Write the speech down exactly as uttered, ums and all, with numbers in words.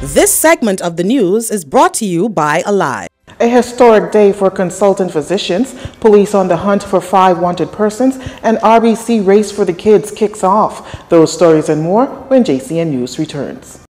This segment of the news is brought to you by Alive. A historic day for consultant physicians, police on the hunt for five wanted persons, and R B C Race for the Kids kicks off. Those stories and more when J C N News returns.